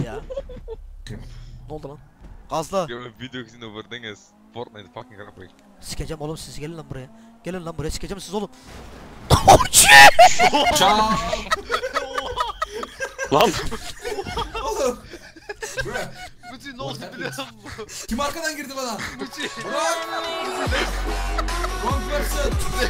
ya? Ne oldu lan? Gazla. Ik heb een video gezien over dingen. Fortnite, fucking grappig. Sikeceğim oğlum siz gelin lan buraya. Gelin lan buraya sikeceğim siz oğlum. Ciao. Lan! Oğlum. Bro. Muti ne oldu biliyor musun? Kim arkadan girdi bana? Muti. Burak. Wrong person.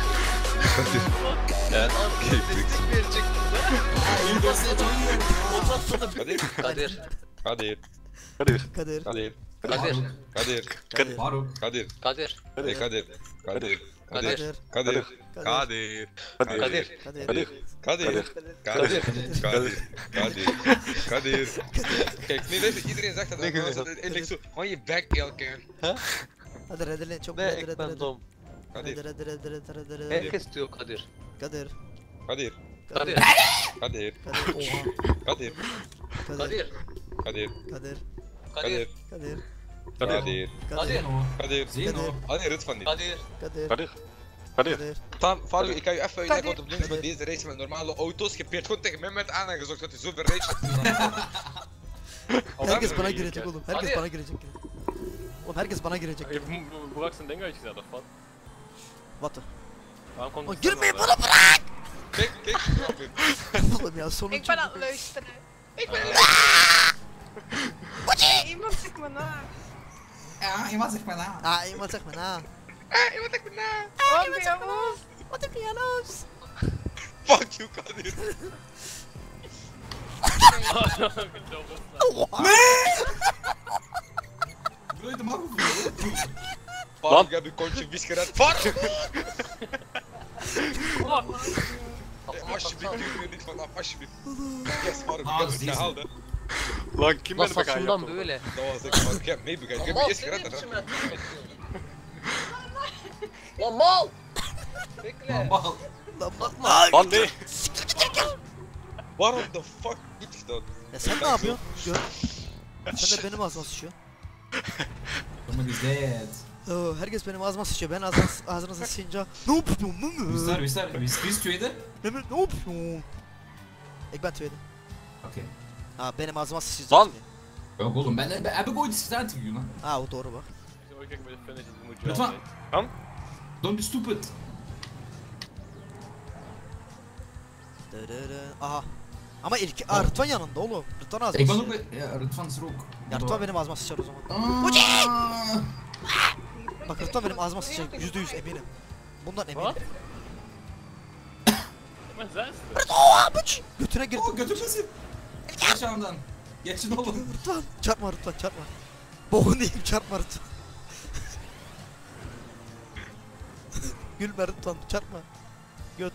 Evet. Destek verecektim İyi basına tanıyorum. Ondan sonra Kadir. Kadir. Kadir. Kadir. Kadir. Kadir. Kadir. Kadir. Kadir. Faruk. Kadir. Kadir. Kadir. Kadir. Kadir. Kadir. Kadir. Kadir. Kadir. Kadir. Kadir. Kadir. Kadir. Kadir. Kadir. Kadir. Kijk, nee, weet je, iedereen zegt dat. En ik zo, hou je bek elke keer. Hadi redelen çok Ne redelen. ekmen dom. Kadir. Redelen. Herkes diyor Kadir. Kadir. Kadir. Kadir. Kadir. Kadir. Oha. Kadir. Kadir. Kadir. Kadir. Kadir. Kadir. Kadir. Kadir. Kadir. Zeno. Kadir. Zeno. Wanneer het van die? Kadir. Kadir. Kadir. Kadir. Kadir. Tam, Faru, ik kan je even uitleggen wat op links Kadir. met deze race met normale auto's. Je peert gewoon tegen mij met aan en gezorgd dat hij zoveel race Herkes bana girecek oğlum. Herkes Hadi. bana girecek. Oğlum herkes bana girecek. Burak zijn ding uitgezet of wat? Wat? Waarom komt Oğlum het girmeyin dan bana bırak. Kijk, kijk. Oğlum ya sonuncu. Ik ben aan het luisteren. Ik ben aan het luisteren. Iemand zegt me na. Ja, iemand zegt maar na. Ah iemand zegt me na. Iemand zegt me na. Wat ben je los? Wat heb je los? Fuck you, Kadir. Wil je de mag of Faru, ik heb je kontje vies gered. Faru! Alsjeblieft, duw er niet vanaf, alsjeblieft. Yes, Faru, ik heb het gehaald, hè. Lan kim beni Nasıl bakar dan yaptı? böyle? Dat was ik, Faru, ik heb meebegaan. Ik heb je eerst gered, hè. Lan mal! Bekle. Bal. Lan ne? Waarom de fuck doet je dat? Ya sen ne yapıyorsun? Gör. Sen de benim ağzıma sıçıyor. Someone is dead. Oo, herkes benim ağzıma sıçıyor. Ben ağzına sıçınca ne yapıyorsun lan? Wie is wie is tweede? Ne yapıyorsun? Ik ben tweede. Oké. Ha benim ağzıma sıçacak. Lan! Yok oğlum ben heb ik ooit iets gedaan tegen jullie, man? Ha o doğru bak. Zo, ik kijk bij de finish, dat moet je Weet wel wat? weten. Don't be stupid. Aha. Ama ilk Rıdvan yanında oğlum. Rıdvan ağzıma Ik ben ook sıçıyor. bij... Ja, Rutvan is er ook. Ya Rıdvan benim ağzıma sıçar o zaman. Ah. Bak Rıdvan benim ağzıma sıçacak. %100 eminim. Bundan eminim. Wat? Ik ben zesde. Oha bıç. Götüne girdi. Oh, götürmesin. Geç yanımdan. Geçin oğlum. Rıdvan. Çarpma Rıdvan çarpma. Bokun diyeyim çarpma Rıdvan. Gülme Rıdvan çarpma. Göt.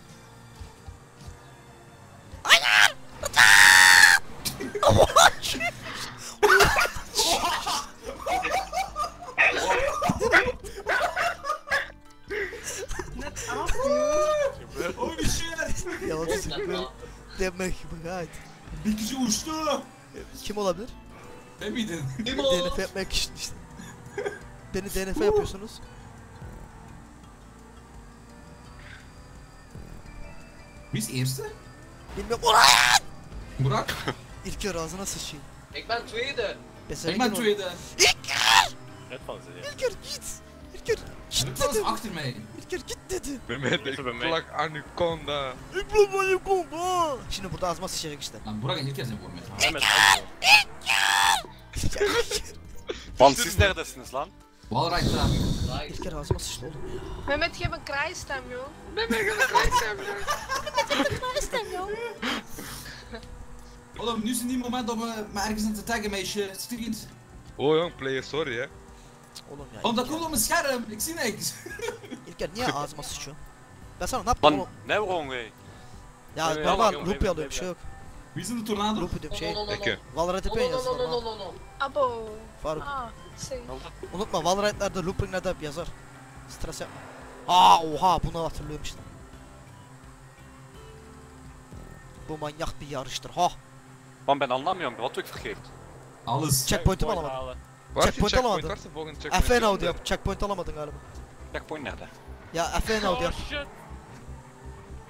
Hayır! Rıdvan! Oha! Net af. Holy shit. Ya o sıkı demek gayet. Bir kişi uçtu. Kim olabilir? Ne miydin? DNF yapmak işte. Beni DNF yapıyorsunuz. Wie is eerste? Bilmiyorum. Oraya! Burak. İlker ağzına sıçayım. Ik ben tweede. Mesela Ik ben tweede. İlker! Net van ze, ja. İlker git! İlker git Rutvan is dedim. achter mij. İlker git dedi. Mehmet, ik bij mij. plak anaconda. İbrahim'e komba. Şimdi burada ağzıma sıçacak işte. Lan Burak en İlker zijn voor mij. Hij met Andro. Lan siz neredesiniz lan? Walright daar. İlker ağzıma sıçtı oğlum ya. Mehmet, je hebt een kraaistem, joh. Oğlum nu is het niet moment om me ergens in te taggen, meisje. Vriend. Oh jong, player, sorry hè. Oğlum ya. Oh, dat İlker. komt op mijn scherm. Ik zie niks. İlker niye ağzıma sıçıyorsun? Ben sana ne yaptım Lan oğlum? ne wrong way? Ya Evet, normal yok, loop yok, alıyorum bir şey yok. Wie is in de tornado? Loop ediyorum şey. No, no, no, Ikke. no. Valorant No, yapıyorsun no, yazı no, no, normal. no, no. Abo. Faruk. Ah, zie. Unutma Valorant'larda looping'lerde hep yazar. Stres yapma. Aa oha bunu hatırlıyorum işte. Bu manyak bir yarıştır ha. Lan ben anlamıyorum. Wat doe ik verkeerd? Alles. Checkpoint'imi Point alamadım. halen. Waar is je Checkpoint checkpoint? alamadım. Waar is de volgende checkpoint? FN out yap. Checkpoint alamadın galiba. Checkpoint nerede? Ya FN out Oh yap. shit!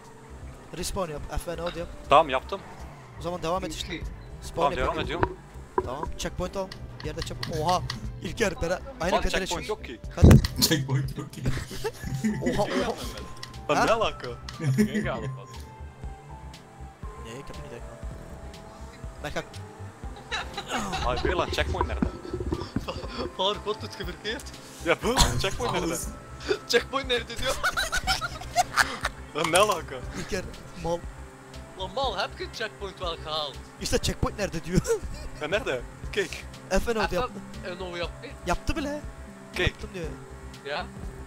Respawn yap. FN out yap. Tamam yaptım. O zaman devam et işte. Spawn Tamam devam yap. ediyorum. Tamam checkpoint al. Yerde checkpoint. Oha. İlker beraber. Aynen Lan Kadir'e checkpoint çık. yok ki. Kadir. Checkpoint yok ki. Oha oha. Lan Ha? ne alaka? Geen gehaald pas. Nee, ik heb niet idee. Ben ga... Ay bir lan checkpoint nerede? Faruk wat doet je verkeerd? Ya bu checkpoint nerede? Alles. Checkpoint nerede diyor. Lan ne alaka? İlker mal. Lan mal heb je checkpoint wel gehaald? İşte checkpoint nerede diyor. Ya nerede? Kijk. FN oldu Even yaptı. en o yaptı. Yaptı bile. Kijk. Yaptım diyor. Ja.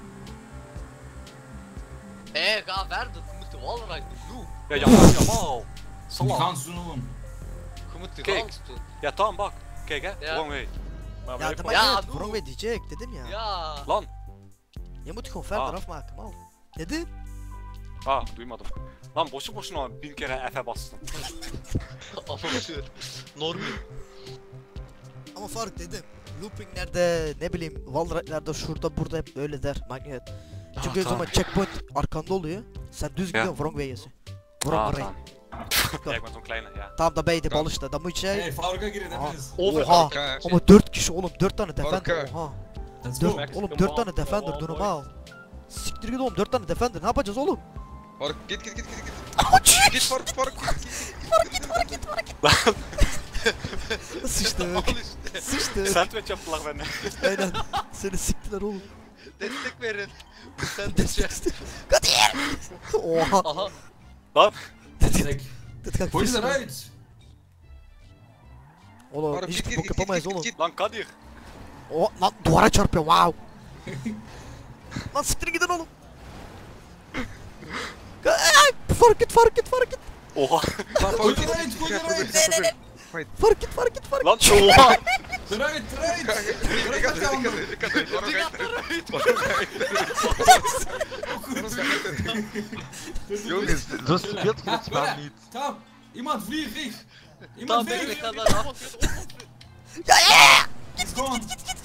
Ga verder. Je moet de wallride doen. Ya yamal yamal. Die Salak. gaan ze doen oğlum. Je moet die Kijk. dans doen. Ya tamam bak. Kijk hè. Ja. Wrong way. Maar Ya blijf de maar. Ja, maakt doe. wrong way diyecek dedim ya. Ja. Lan. Je moet gewoon verder Ah. afmaken mal. Dedi? Ha duymadım. Lan boşu boşuna 1000 kere F'e bastım. Amatör. Normal. Ama Faruk dedim. Looping nerede, ne bileyim, wallride nerede, şurada, burada hep öyle der magnet. Çünkü o tamam. zaman checkpoint arkanda oluyor. Sen düz gidiyorsun, wrong way yiyorsun. Wrong way. tamam. Ja, ik ben zo'n kleine, ja. Tamam da beydi bal işte, da moet je... Hey Faruk'a girin hepiniz. Oha! Faruk, Ama 4 kişi oğlum, 4 tane defender, Faruk. oha. Let's 4, go. oğlum 4 tane defender, dur normal. Siktir git oğlum, 4 tane defender, ne yapacağız oğlum? Faruk git. Git Faruk git. Sıçtık, sıçtık. Sandwich yaptılar beni. Aynen, seni siktiler oğlum. Destek verin. Sen de Destek istedim. Kadir! Oha! Aha. Lan. Direkt. Dit gaat Gooi ze vissen. eruit. Oğlum Faruk hiçbir git bok yapamayız oğlum. git. Lan Kadir. O lan duvara çarpıyor, wow! Lan siktir gidin oğlum! Fark git! Oha. Lan Gooi Faruk ze git. eruit, gooi ze Probeer, eruit. probeer. Fark git! Lan oha. Eruit, eruit. Ik had gaan het. Die gaat eruit. Jongens, zo speelt je het spel niet. Kom, iemand vlieg. Tam Iemand ben ik vlieg. ga daar af. Let's go.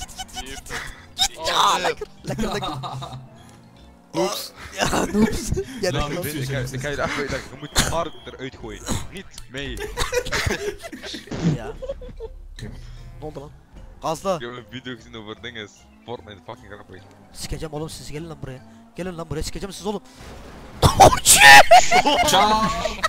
Ja, lekker. Oeps. Ja, noobs. Ja, Nou, dat noobs. klopt. Ik ga je even uitleggen. Je moet Faruk eruit gooien. Niet mee. Ja. Donder lan. Gazla. Ik heb een video gezien over dingen. Fortnite fucking grappig. Sikeceğim oğlum siz, gelin lan buraya. Gelin lan buraya, sikeceğim siz oğlum. Ciao.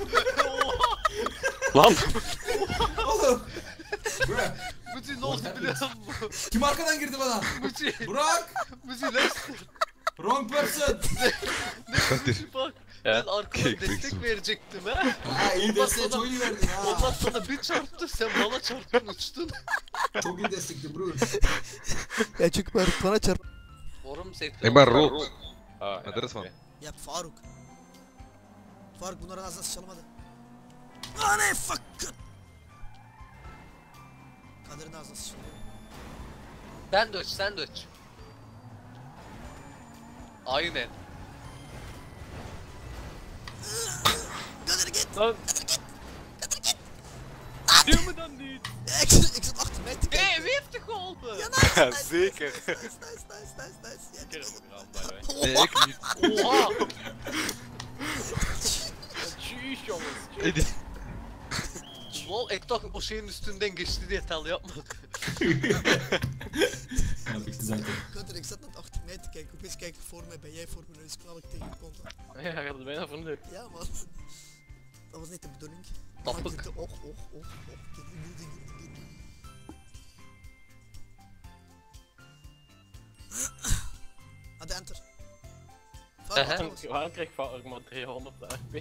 Lan. Oğlum. Bruh. Moet u los happened? bilen. Kim arkadan girdi bana? Moet u. Burak. Moet u luisteren. Wrong person. Bak. Ja. Ben arkadan Kijk, destek Dixon. verecektim ha. Ha iyi desteği Ondan çok iyi verdin ha. Ondan sonra bir çarptı, sen bana çarptın, uçtun. Çok iyi destekti bro. Ya çünkü Faruk bana çarp. Oğlum sevdim. Ik ben rood. Ah, Maar dat is van. Yap Faruk. Faruk bunların ağzına sıçalım hadi. Ane fuck. Kadir'in ağzına sıçalım. Sandwich. Aynen. Kadir git. Lan. Duw me dan niet. Ik zit achter mij te kijken. Hé, wie heeft je geholpen? Ja, nice. Zeker. Nice. Ja, Ik heb hem gedaan, by the way. Nee, ik niet. Oha. Tjus jongens. Hey, dit- Lol, ik dacht o şeyin üstünden geçti diye tel yapma. Ja, bitti zaten. Kadir, ik zat net achter mij te kijken. Opeens kijk ik voor mij, ben jij voor me, dus knal ik tegen je kont. Ja, hij gaat het bijna verlukt. Ja, man. Dat was niet de bedoeling. Tappig. Maar dit- Och. Kijk, die dingen. Hadi enter. Aha. Waarom krijg ik Faruk maar 300 HP?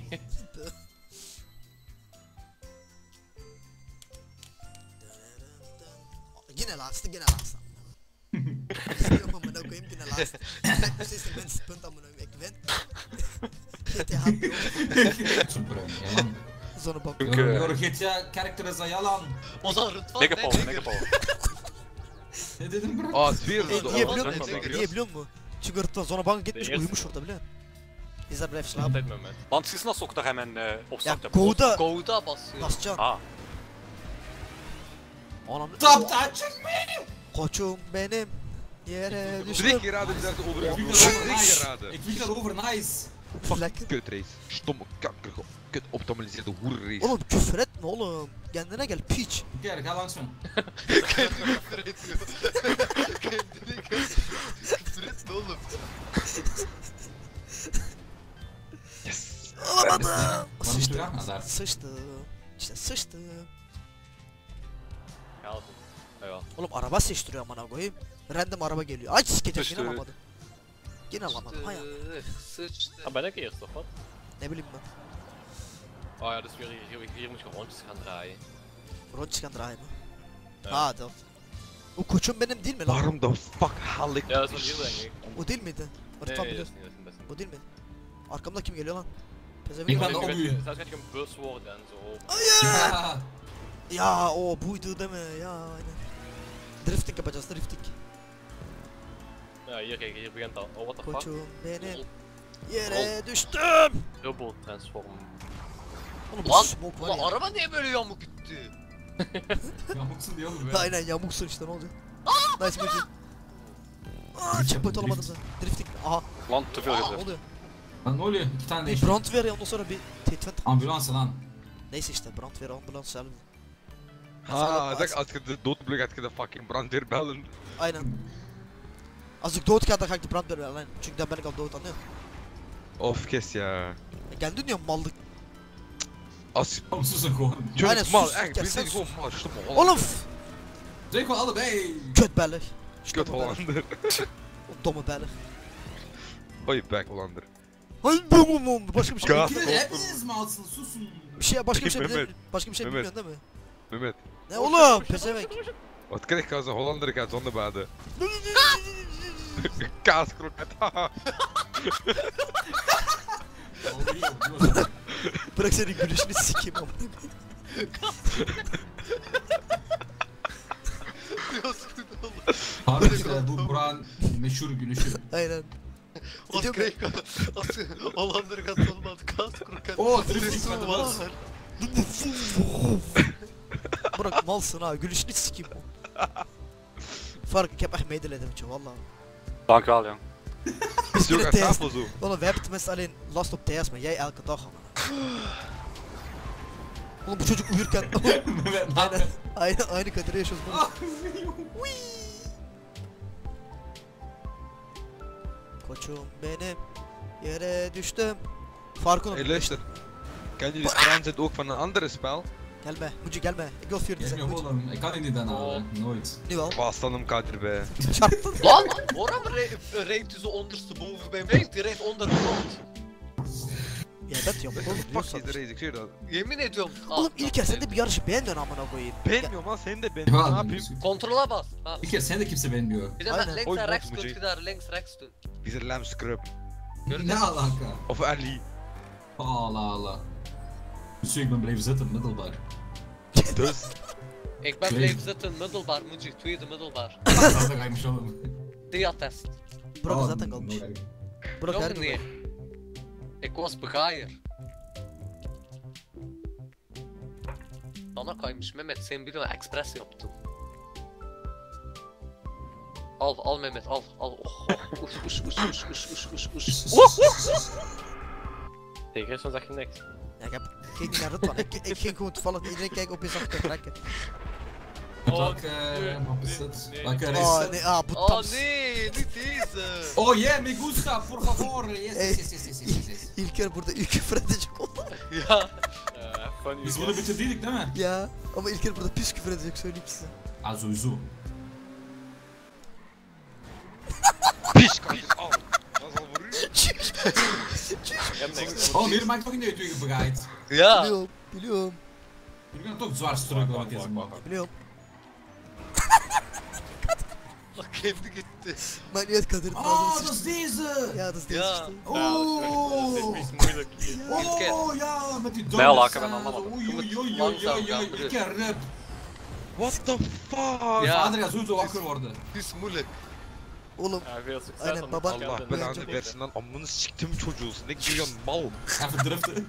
Gene laatste. Zie je maar nou game gene laatste. Precies de minste punt aan mijn ik win. GTA Super ja. zonnebank. Door GTA karakter is dat yalan. O zaman Rıdvan Megapol. Ne dedim bro? Oh, het weer Niye zo. biliyor Niye musun? Niye biliyor musun? Çünkü Rıdvan zonnebank gitmiş De eerste. uyumuş orada biliyor musun? İzler blijft slapen. Altijd met mij. Want siz nasıl o kadar hemen Ya opstart Go'da Go'da basıyor. basacaksın. Ha. Ananı Stop touching me! koçum benim yere 3 düştüm. keer raden, die daar zo over. Ik 3 vlieg daarover, keer nice. raden. Ik vlieg daarover, nice. Lekker. Kutrace. Stomme kakker. Kut optimaliseerde hoerrace. Oğlum küfür etme. Oğlum kendine gel piç. Gel, ga langs me. Kendini küfür ediyor. Kendini küfür etme oğlum. Alamadım. Waar moeten we Sıçtım. gaan? Ah, daar. Sıçtım. İşte sıçtım. Ja, ja. Oğlum araba seçtiriyor amına koyayım. Random araba geliyor. Aç sikeceğim yine Sıçtı. alamadım. Yine alamadım. Hay Allah. Sıçtı. Ah, ben ik eerst of wat? Ne bileyim ben. Oh ja, dus weer hier moet je rondjes gaan draaien. Rod çıkan draaien mı? Ja. Ha tamam. O koçum benim değil mi lan? Waarom the fuck haal ik? Ja, dat is van hier denk ik. O değil miydi? Nee, Tam nee, biliyorum. dat is niet, dat is niet. O değil miydi? Arkamda kim geliyor lan? Ik Pezevenk. ben de Zelfs op u. gaat je een bus worden en zo. Hayır. Ja. Ya o buydu değil mi? Ya aynen. Drifting yapacağız drifting. Ja, hier kijk, hier begint al. Oh, what the fuck? Koçum benim. Yere düştüm. Turbo transform. Oğlum bu Lan, smoke var ulan ya. araba niye böyle yamuk gitti? Yamuksun diye oğlum be. Aynen yamuksun işte ne olacak? Nice moji. Aaa checkpoint olamadım da. Drifting. Aha. Lan te veel Ne gezegd. oluyor? Lan ne oluyor? İki tane Bir değiş. brand ver ya ondan sonra bir tetvent. Ambulansı lan. Neyse işte brand ver ambulans zelf. Ha, zeg, als je de doodblik gaat je de fucking brandweer bellen. Aynen. Als ik dood ga dan ga ik de brandweer wel alleen. Çünkü dan ben ik al dood anlıyor. Of kes ya. Kendi diyorum mallık. Als Oğlum susun gewoon. je Aynen, mal, sus, echt, ja, we zijn sus. gewoon mal, stomme Oğlum Hollander. Zeg gewoon allebei. köt bellig. Kut Hollander. Domme bellig. Hoi back Hollander. Hayır bu başka bir şey. Gaf. Jullie hepiniz malsın susun. Bir şey başka bir şey Mehmet. bilmiyorum. Başka bir şey Mehmet. bilmiyorsun değil mi? Mehmet, Ne oğlum pezevenk. wat krijg ik als een Hollander gaat zonnebaden? Kaaskroket, haha. Bırak senin gülüşünü sikeyim amına koyayım. Diyorsun oğlum. Abi işte bu Burak'ın meşhur gülüşü. Aynen. Wat Gidiyor kreeg ik? Als Hollander gaat olmadı kas kroket. Oo, drifting met de bus. Bırak malsın ha gülüşünü sikeyim. Fark ik heb echt medelijden met je valla. Dank wel, jong. Biz Zo kunnen gaat thuis. tafel zo. Oğlum wij hebben tenminste alleen last op thuis maar jij elke dag amına. Oğlum bu çocuk uyurken Mehmet ne aynen yapıyorsun? aynı kaderi yaşıyoruz bunu. Ah, Koçum benim yere düştüm. Farkın Hey luister, kennen jullie transit ook van een andere spel? Gelme Muci gelme. Ik wil vuur Gelmiyorum dizem. oğlum. Ik kan die niet dan halen. Nooit. Nu al. Aslanım Kadir be. Çarptın. Lan! Waarom rijdt u zo ondersteboven bij mij? Die rijdt onder de grond. Ya ben diyorum oğlum Fuck biliyorsan. deze race, ik zweer dat. Yemin ediyorum. Oğlum İlker sen de bir yarışı beğenmiyorsun amına koyayım. Beğenmiyorum lan seni de ben. Ja, Ne yapayım? Kontrola bas. Ha. Bir kere sen de kimse beğenmiyor. Bir de Aynen. met links Oy, en bot rechts moet kunt je. je daar links rechts doen. Die is een lam scrub. Gördün Ne mü? alaka? Of Ali. Allah Allah. Dus ik ben blijven zitten, middelbaar. Dus. Ik ben Twee. blijven zitten middelbaar, Muji. Tweede middelbaar. Dat ga ik me zo. Dia-test. Burak zaten kalmış. Burak her Nog gün nee. Ik was begaaier. Sana kaymış Mehmet, sen bir de ekspres yaptın. Al Mehmet, al. Oh, uş. Tegen Christian zeg je niks. Ja, ik heb keek niet naar Rutwan. Ik ging gewoon toevallig iedereen kijken op je zag te trekken. Welke map is dit? Welke race Oh is dit? nee, ah bu Oh tam. nee, niet deze. Oh yeah, me gusta, por favor. Yes, Hey. yes. İlker burada ilk küfür edecek oldu. Ja. Funny. Biz bunu bitirdik değil mi? Ya ama İlker burada pis küfür edecek söyleyeyim size. Ah, sowieso. Pies, Kadir. Oh. Dat is al voor u. Je hebt niks. Oh, hier maakt toch niet uit wie je bereikt. Ja. Biliyorum. Jullie kunnen toch zwaar struggelen met deze map. Biliyorum. Bak kendi gitti. Maakt niet uit Kadir. Oh, dat is deze! Ja, dat is deze Ja. işte. Oh! Het is moeilijk. Oh ja, met die Bijlaken donuts, ben allemaal. Oei, ik heb rip. What the fuck? Ja. Adriaan zou zo wakker worden. Het is moeilijk. Oğlum Ja, veel succes. Aynen, om baba. het Allah te belanı doen. versin lan amını siktim çocuğu. Ne giriyorsun mal? Even driften.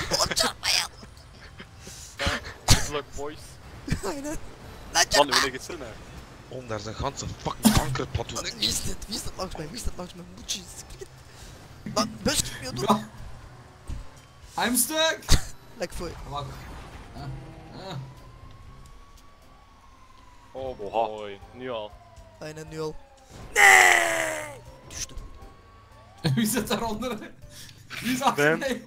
Good luck, boys. aynen. Man, nu wil ik het zien, hè. Om daar zijn ganse fucking kankerplateau. Wie is dit? Wie is dat langs mij? Wie is dat langs mij? Moetje. Lan bus gitmiyor dur. Ja. I'm stuck! Lekker voor je. Wacht. Oh boy, nu al. Aynen nu al. Nee! Düştüm. Wie zit daaronder? Wie is achter Ben. mij?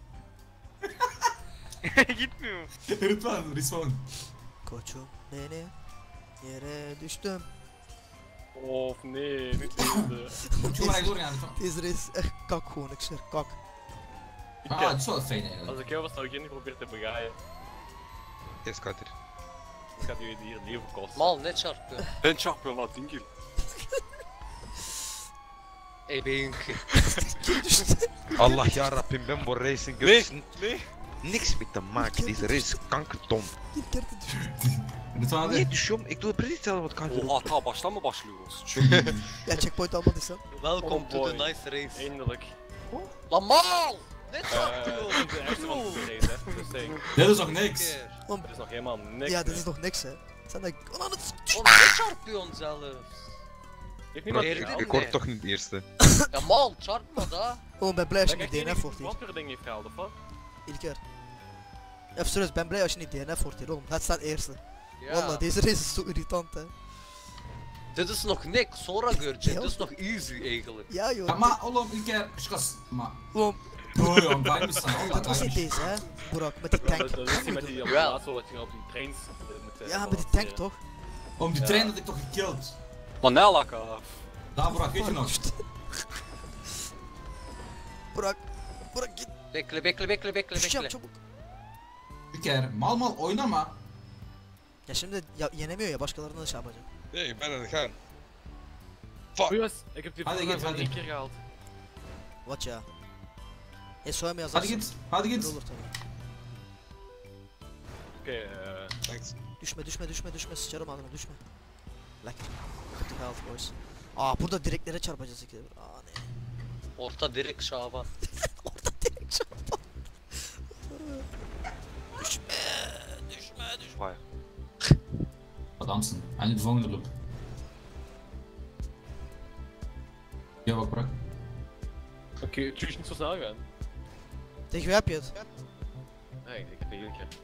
Gitmiyor. Rıdvan, respawn. Koçum beni yere düştüm. Of nee, niet deze. Doe maar door gaan. Deze race is echt kak gewoon, ik zeg kak. Ah, dat is wel fijn Als eigenlijk. ik jou was, zou ik niet proberen te begaaien. Yes, Kadir. Het gaat jullie hier leven kosten. Mal net çarpıyor. Ben çarpıyor lan dingil. Ebeğinki. Allah ya Rabbim, ben bu racing Nee, nee. niks mee te maken. Deze race is kankerdom. İlker de düştü. Rıdvan hadi. Niye düşüyorum? Ik doe precies hetzelfde wat Kadir doet. Oha ta baştan mı başlıyoruz? Ya checkpoint almadıysan. Welcome to boy. the nice race. Eindelijk. Lan mal! Net çarpıyor. De eerste van de race, hè. Dus ik, Dit is nog niks. Keer. er is nog helemaal niks. Ja, dit meer. is nog niks hè. Sen de... Ulan het... Oğlum ne çarpıyorsun zelfs? Heeft niemand Nee, gehaald? Ik word toch niet de eerste. Ya mal çarpma da. Oğlum ben blij als je Kijk, niet echt DNF wordt hier. wat ding heeft gehaald, of wat? İlker. Even serieus, ben blij als je niet DNF wordt hier, oğlum. Het staat eerste. Ya. Valla deze race is zo irritant hè. Dit is nog niks, sonra göreceğiz. Ja. Dit is nog easy eigenlijk. Ja joh. Ja, maar oğlum ilk keer şkas. Maar. Oğlum, Oh ja, bij me staan. dat was niet deze hè. Burak, met die tank. Dat is die met die op de Wel. laatste wat je op die trains moet Ja, met die tank toch? Om die Ja. trein had ik toch gekild. Manelaka. Daar Burak, weet je nog? Burak, Burak git. Bekle. Düşeceğim çabuk. İlk keer mal oynama. Ya şimdi ya, yenemiyor ya, başkalarına da şey yapacak. Nee, ik ben aan het gaan. Jongens, ik heb die Hadi vorige git, van hadi. 3 keer gehaald. Wat ya? Soyma yazarsın. Hadi git. Öyle olur tabii. Oké, Thanks. Düşme, sıçarım ağzına, düşme. Lekker. Kaptık altı boys. Aa, burada direklere çarpacağız ikide bir. Aa ne? Orta direkt Şaban. Orada direkt çarpma. Düşme. Vay. Adamsın. En de volgende loop. Ja, wat Burak? oké, het is niet zo snel gaan. Tegen wie heb je het? Nee, ik heb jullie keer.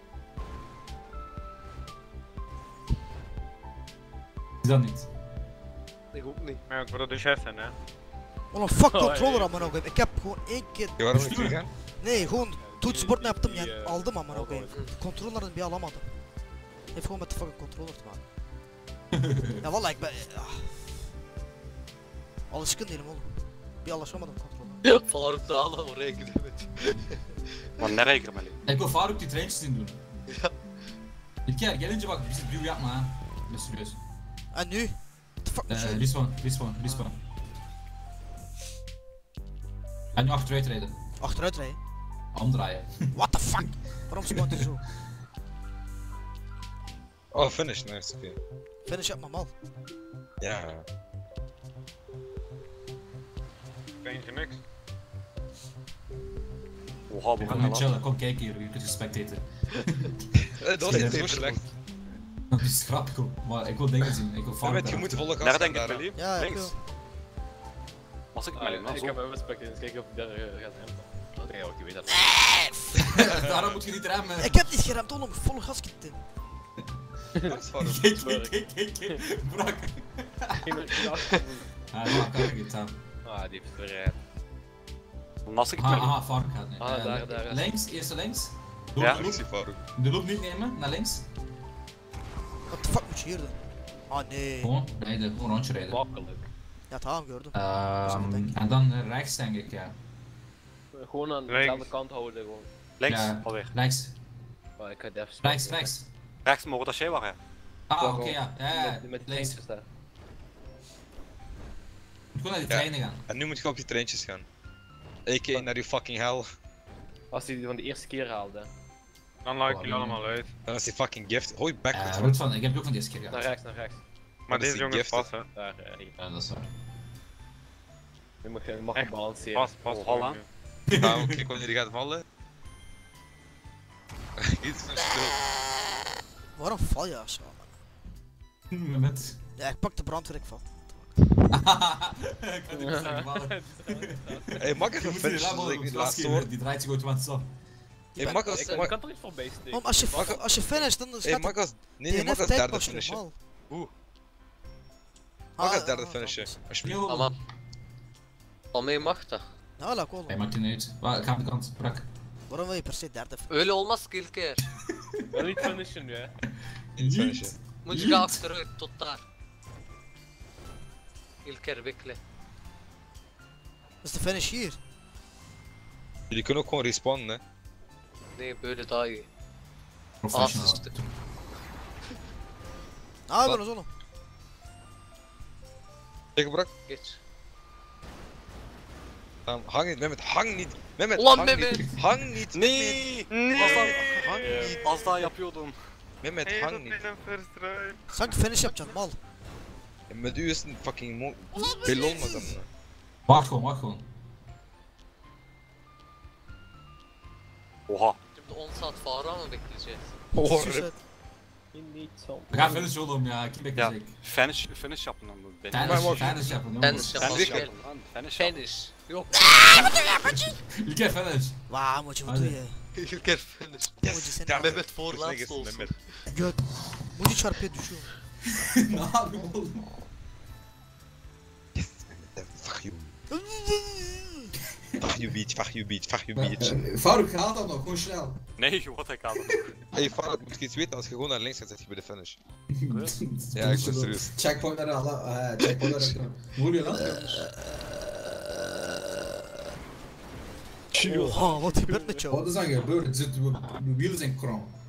Is dat niet? Ik ook niet. Ja, ik word de chef hè. Ulan fuck Oh, controller ja. amına koyayım. Ik heb gewoon één keer... Ja, waarom moet ik gaan? Nee, gewoon toetsenbord yaptım die, yani aldım amına aldım. koyayım. Controller'ını bir alamadım. Heeft gewoon met de fucking controller te maken. Ya vallahi ik ben... Alışkın değilim oğlum. Bir alışamadım controller. Faruk da hala oraya gidemedi. Maar nereye girmeli? Ik wil Faruk die treintjes zien doen. Ja. İlk keer gelince bak bizi duw yapma ha. Ben serieus. En nu? What the fuck moet je? Respawn. En nu achteruit rijden. Achteruit rijden. Omdraaien. What the fuck? Waarom spant je zo? Oh, finish, nice, oké. Finish yapma mal. Ja. Ben je niks? Oha bu Kom ne nu lan? chillen, kom kijken hier, je kunt gespectaten. Dat was niet zo slecht. Dat is grappig, maar ik wil dingen zien. Ik wil Je Faruk weet, je moet volle gas Daar gaan denk ik daar. hè. Melie. Ja, Links. ik Was ik Ah, Melie? Nou ik zo. heb een respect eens kijken of ik daar gaat hebben. Dat denk ik ook, je weet dat. Daarom moet je niet remmen. Ik heb niet geremd, oğlum. Volle gas gittim. Dat is Faruk. Kijk. Brak. Ah, maar kan ik niet aan. Ah, die heeft weer. Nasıl gitmeli? Aha, Faruk gaat nu. Ah, daar. Links, eerste links. Ja. Ik zie Faruk. De loop niet nemen, naar links. What the fuck moet je hier doen? Ah nee. Gewoon rijden, gewoon rondje rijden. Makkelijk. Ja, tamam gördüm. En dan rechts denk ik, ja. Gewoon aan Links. dezelfde kant houden gewoon. Links, Ja. alweer. Rechts, Maar ik ga het even spelen. rechts. Rechts, maar dat jij waar hè? Ah, oké, ja. Met die Links. treintjes daar. Moet gewoon naar die Ja. treinen gaan. En nu moet je op die treintjes gaan. A.k.a. naar die fucking hell. Als hij die van de eerste keer haalde. Dan laat ik die allemaal uit. Dan is die fucking gift. Hoi, backwards. Roet van, ik heb het ook van deze keer Naar gehad. rechts, naar rechts. Maar dat is deze die jongen is giften. vast hè. Daar, hier. Ja, dat is waar. Nu mag je Echt? balanceren. Pas, Oh, Holla. Ja, oké, wanneer die gaat vallen. Iets van stil. Waarom val je zo, man? Met. Ja, ik pak de brandweer, ik val. Ik had die niet zeggen vallen. Hey, mag ik Je even moet die finishen rebel zodat ik op niet het glas laatste geven, hoor? die draait zich automatisch om. Hey, Makas, Ik kan toch niet voor base steken? Als je finish dan Hey, staat Makas. Nee, DNF Makas tijd derde pas finishen. normaal. Oeh. Ah, Makas derde finishen. Alsjeblieft. Tamam. Almaya mag da. Ne alaka oğlum? Hey, maakt niet uit. Waar, ga aan de kant, brak. Waarom wil je per se derde finish? Öyle olmaz ki İlker. Wil niet finishen nu, hè? In finishen. Mucika achteruit tot daar. İlker bekle. Is de finish hier? Jullie kunnen ook gewoon respawnen, hè. Nee böyle daha iyi. Aa Professional. sıçtı. Ne yapıyorsunuz oğlum? Kijk, brak. Geç. Tamam, hang niet, Mehmet, hang niet. Mehmet, Ulan hang Mehmet. niet. Hang niet. Nee! Hang niet. Az daha yapıyordum. Mehmet, hang niet. Sanki finish yapacaksın mal. Ja, met u is het fucking belli olmaz amına. Wacht gewoon, wacht gewoon. Oha. Şimdi 10 saat Faruk'a mı bekleyeceğiz? Suicide. We gaan finish oğlum ya. Kim Ya bekleyecek? finish yapın lan bu beni. Finish yapın. Finish jongens. yapalım. Finish Gel. yapın. Lan finish yap. Finish. Yok. İlker finish. Vaa Muci bu Hadi. ya. İlker finish. Muci sen Tamam. Mehmet Hızlı Forlans geçsin, olsun. Mehmet. göt. Muci çarpıya düşüyor. Ne yapayım oğlum? Yes, Mehmet, fuck you. Fuck you bitch, fuck you bitch, fuck you bitch. Faruk, haal dat nog, gewoon snel. Nee, wat ik aan het Hey, Faruk, moet je iets weten, als je gewoon naar links gaat, zit je bij de finish. Ja, ik ben serieus. Checkpoint naar alle, checkpoint naar de. Hoe doe je dat? Oha wat gebeurt met jou? Wat is dan gebeurd? De wielen zijn krom.